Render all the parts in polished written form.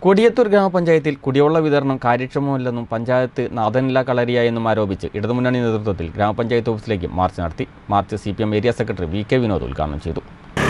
കൊടിയത്തൂർ ഗ്രാമപഞ്ചായത്തിൽ കുടിവെള്ള വിതരണം കാര്യക്ഷമമല്ലെന്നും പഞ്ചായത്ത് നാഥനില്ല കളരിയായെന്നും ആരോപിച്ച് ഇടതുമുന്നണി നേതൃത്വത്തിൽ ഗ്രാമപഞ്ചായത്ത് ഓഫീസിലേക്ക് മാർച്ച് നടത്തി. March CPM area secretary VK Vinod ഉദ്ഘാടനം ചെയ്തു.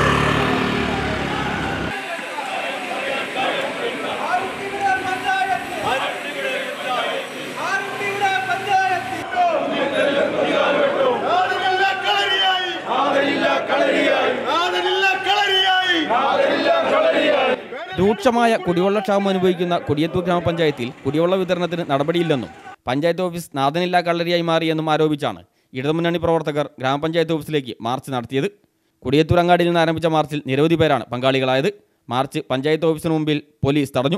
രൂക്ഷമായ കുടിവെള്ളക്ഷാമം അനുഭവിക്കുന്ന കൊടിയത്തൂർ ഗ്രാമപഞ്ചായത്തിൽ കുടിവെള്ള വിതരണത്തിന് നടപടിയില്ലെന്നും പഞ്ചായത്ത് ഓഫീസ് നാഥനില്ല കളരിയായി മാറിയെന്നും ആരോപിച്ചാണ് ഇടതുമുന്നണി പ്രവർത്തകർ ഗ്രാമപഞ്ചായത്ത് ഓഫീസിലേക്ക് മാർച്ച് നടത്തിയത്. കൊടിയത്തൂർ അങ്ങാടിയിൽ നിന്ന് ആരംഭിച്ച മാർച്ചിൽ നിരവധി പേരാണ് പങ്കാളികളായത്. മാർച്ച് പഞ്ചായത്ത് ഓഫീസിന് മുമ്പിൽ പോലീസ് തടഞ്ഞു.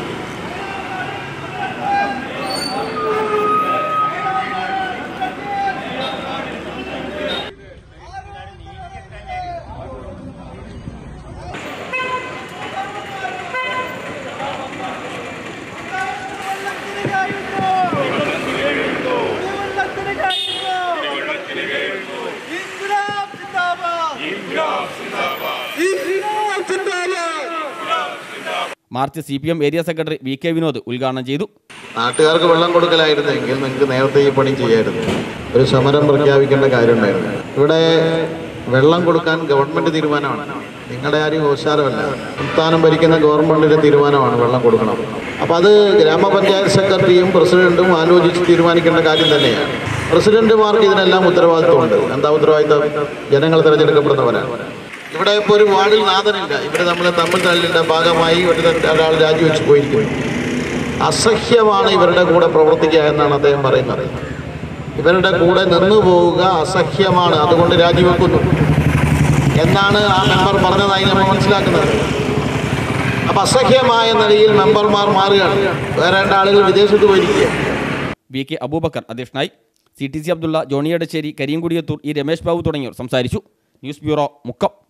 March CPM area secretary VK Vinod ഉദ്ഘാടനം ചെയ്തു. നാട്ടുകാർക്ക് വെള്ളം കൊടുക്കലായിരുന്നെങ്കിൽ നിങ്ങൾക്ക് നേരത്തെ ഈ പണി ചെയ്യായിരുന്നു. ഒരു സമരം പ്രഖ്യാപിക്കേണ്ട കാര്യമുണ്ടായിരുന്നു. ഇവിടെ വെള്ളം കൊടുക്കാൻ ഗവൺമെന്റ് തീരുമാനമാണ്, നിങ്ങളുടെ ആരും ഓശാരമല്ല. സംസ്ഥാനം ഭരിക്കുന്ന ഗവൺമെന്റിന്റെ തീരുമാനമാണ് വെള്ളം കൊടുക്കണം. അപ്പം അത് ഗ്രാമപഞ്ചായത്ത് സെക്രട്ടറിയും പ്രസിഡന്റും ആലോചിച്ച് തീരുമാനിക്കേണ്ട കാര്യം തന്നെയാണ്. പ്രസിഡന്റുമാർക്ക് ഇതിനെല്ലാം ഉത്തരവാദിത്വമുണ്ട്. എന്താ ഉത്തരവാദിത്വം? ജനങ്ങൾ തിരഞ്ഞെടുക്കപ്പെടുന്നവരാണ്. ഇവിടെ ഇപ്പോൾ ഒരു വാർഡിൽ നാഥനില്ല. ഇവിടെ നമ്മൾ തമ്മിൽ തല്ലിൻ്റെ ഭാഗമായി ഒരാൾ രാജിവെച്ച് പോയിരിക്കുന്നു. അസഹ്യമാണ് ഇവരുടെ കൂടെ പ്രവർത്തിക്കുക എന്നാണ് അദ്ദേഹം പറയുന്നത്. ഇവരുടെ കൂടെ നിന്നു പോവുക അസഹ്യമാണ്, അതുകൊണ്ട് രാജിവെക്കുന്നു എന്നാണ് ആ മെമ്പർ പറഞ്ഞതായി നമ്മൾ മനസ്സിലാക്കുന്നത്. അപ്പം അസഹ്യമായ നിലയിൽ മെമ്പർമാർ മാറുകയാണ്. വേറെ രണ്ടാളുകൾ വിദേശത്ത് പോയിരിക്കുക. VK അബൂബക്കർ അധ്യക്ഷനായി. CTC അബ്ദുള്ള, ജോണി എടശ്ശേരി, കരീം കുടിയത്തൂർ, രമേശ് ബാബു തുടങ്ങിയവർ സംസാരിച്ചു. News bureau, Mukkam.